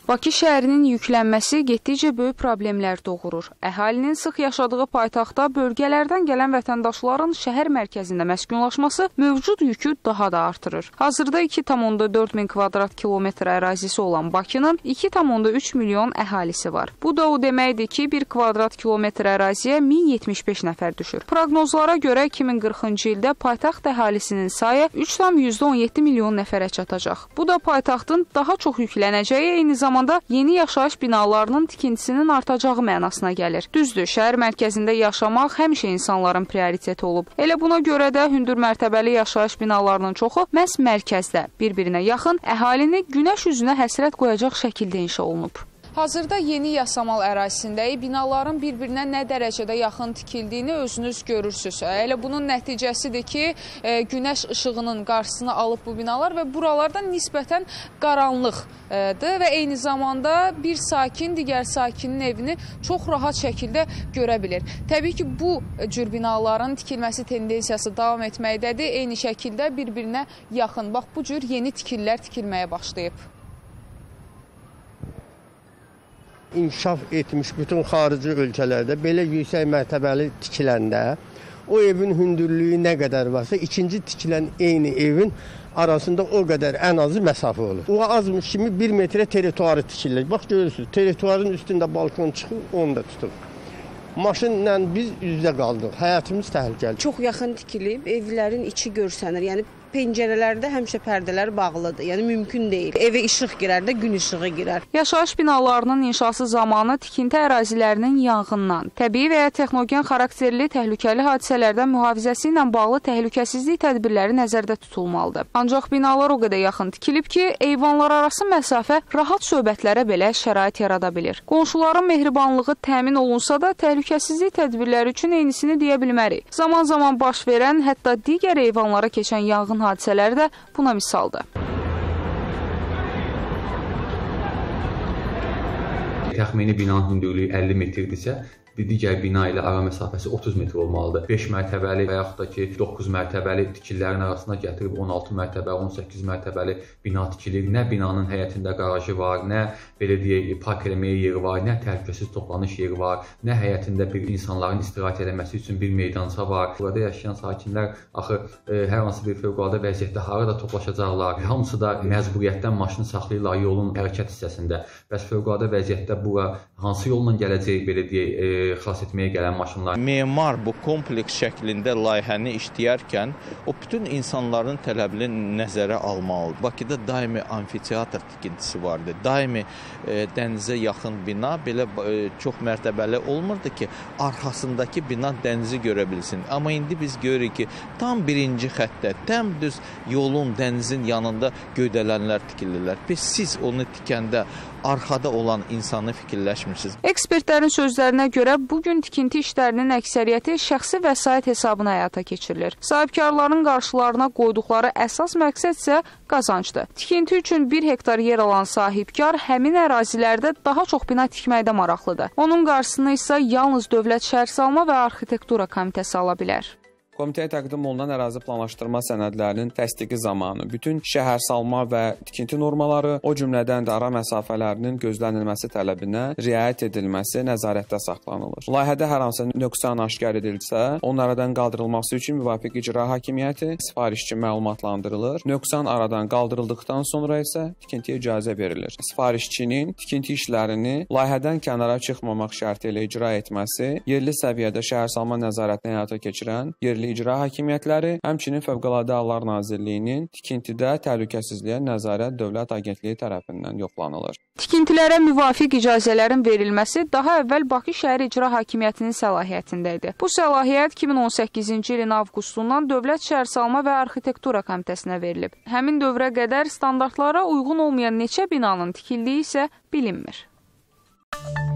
Bakı şəhərinin yüklənməsi getdikcə böyük problemlər doğurur. Əhalinin sıx yaşadığı paytaxtda bölgələrdən gələn vətəndaşların şəhər mərkəzində məskunlaşması mövcud yükü daha da artırır. Hazırda 2,4 min kvadrat kilometr ərazisi olan Bakının 2,3 milyon əhalisi var. Bu da o deməkdir ki, 1 kvadrat kilometr əraziyə 1075 nəfər düşür. Proqnozlara görə 2040-cı ildə paytaxt əhalisinin sayı 3,17 milyon nəfərə çatacaq. Bu da paytaxtın daha çox yüklənəcəyi, eyni zamanda yeni yaşayış binalarının tikintisinin artacağı mənasına gəlir. Düzdür, şəhər mərkəzində yaşamaq həmişə insanların prioriteti olub. Elə buna görə də hündür mərtəbəli yaşayış binalarının çoxu məhz mərkəzdə, bir-birinə yaxın, əhalini günəş üzünə həsrət qoyacaq şəkildə inşa olunub. Hazırda yeni yasamal ərazisindəyi binaların bir-birinə nə dərəcədə yaxın tikildiyini özünüz görürsünüz. Elə bunun nəticəsidir ki, günəş işığının qarşısını alıb bu binalar və buralarda nisbətən qaranlıqdır və eyni zamanda bir sakin digər sakinin evini çox rahat şəkildə görə bilir. Təbii ki, bu cür binaların tikilməsi tendensiyası davam etməkdədir. Eyni şəkildə bir-birinə yaxın. Bax, bu cür yeni tikililər tikilməyə başlayıb. İnkişaf etmiş bütün xarici ölkələrdə belə yüksək mərtəbəli tikiləndə o evin hündürlüyü nə qədər varsa, ikinci tikilən eyni evin arasında o qədər ən azı məsafə olur. O azmış kimi 1 metrə territuarı tikilir. Bax, görürsünüz, territuarın üstündə balkon çıxıb, onu da tutub. Maşınla biz üzdə qaldıq, həyatımız təhlükəli. Çox yaxın tikilib, evlərin içi görsənir, yəni pəncərələrdə həmişə pərdələr bağlıdır. Yəni mümkün deyil. Evə işıq girər də gün işığı girər. Yaşayış binalarının inşası zamanı tikinti ərazilərinin yanğından, təbii və ya texnogen xarakterli təhlükəli hadisələrdən mühafizəsi ilə bağlı təhlükəsizlik tədbirləri nəzərdə tutulmalıdır. Ancaq binalar o qədər yaxın tikilib ki, eyvanlar arası məsafə rahat söhbətlərə belə şərait yarada bilir. Qonşuların mehribanlığı təmin olunsa da təhlükəsizlik tədbirləri üçün eynisini deyə bilmərik. Zaman-zaman baş verən, hətta digər eyvanlara keçən yanğın hadisələri də buna misaldır. Təxmini binanın hündürlüyü 50 metrdirsə, digər bina ilə ara məsafəsi 30 metr olmalıdır. 5 mərtəbəli və yaxud da ki 9 mərtəbəli tikililərin arasına gətirib 16 mərtəbəli, 18 mərtəbəli bina tikilir. Nə binanın həyətində qarajı var, nə belə deyək park eləməyə yeri var, nə təhlükəsiz toplanış yeri var, nə həyətində bir insanların istirahət etməsi üçün bir meydança var. Burada yaşayan sakinlər axı hər hansı bir fövqəladə vəziyyətdə harada toplaşacaqlar? Hamısı da məcburiyyətdən maşını saxlayırlar yolun hərəkət hissəsində. Bəs fövqəladə vəziyyətdə bura hansı yolla gələcək, belə deyək, xilas etməyə gələn maşınlar. Memar bu kompleks şəklində layihəni işləyərkən o bütün insanların tələbini nəzərə almalıdır. Bakıda daimi amfiteatr tikintisi vardı. Daimi dənizə yaxın bina belə çox mərtəbəli olmurdu ki, arxasındakı bina dənizi görə bilsin. Amma indi biz görürük ki, tam birinci xəttdə, tam düz yolun, dənizin yanında göydələnlər tikilirlər. Biz siz onu tikəndə arxada olan insanı fikirləşmirsiniz. Ekspertlərin sözlərinə görə bugün tikinti işlərinin əksəriyyəti şəxsi vəsait hesabına həyata keçirilir. Sahibkarların qarşılarına qoyduqları əsas məqsəd isə qazancdır. Tikinti üçün 1 hektar yer alan sahibkar həmin ərazilərdə daha çox bina tikməkdə maraqlıdır. Onun qarşısını isə yalnız Dövlət Şəhərsalma və Arxitektura Komitəsi ala bilər. Komitəyə təqdim olunan ərazi planlaşdırma sənədlərinin təsdiqi zamanı bütün şəhərsalma və tikinti normaları, o cümlədən də ara məsafələrinin gözlənilməsi tələbinə riayət edilməsi nəzarətdə saxlanılır. Layihədə hər hansı nöqsan aşkar edilsə, onlardan qaldırılması üçün müvafiq icra hakimiyyəti sifarişçi məlumatlandırılır. Nöqsan aradan qaldırıldıqdan sonra isə tikintiyə icazə verilir. Sifarişçinin tikinti işlərini layihədən kənara çıxmamaq şərti ilə icra etməsi, yerli səviyyədə şəhərsalma nəzarətini həyata keçirən yerli icra hakimiyyətləri, həmçinin Fövqəladə Hallar Nazirliyinin tikintidə təhlükəsizliyə nəzarət Dövlət Agentliyi tərəfindən yoxlanılır. Tikintilərə müvafiq icazələrin verilməsi daha əvvəl Bakı Şəhər İcra Hakimiyyətinin səlahiyyətində idi. Bu səlahiyyət 2018-ci ilin avqustundan Dövlət Şəhərsalma və Arxitektura Komitəsinə verilib. Həmin dövrə qədər standartlara uyğun olmayan neçə binanın tikildiyi isə bilinmir.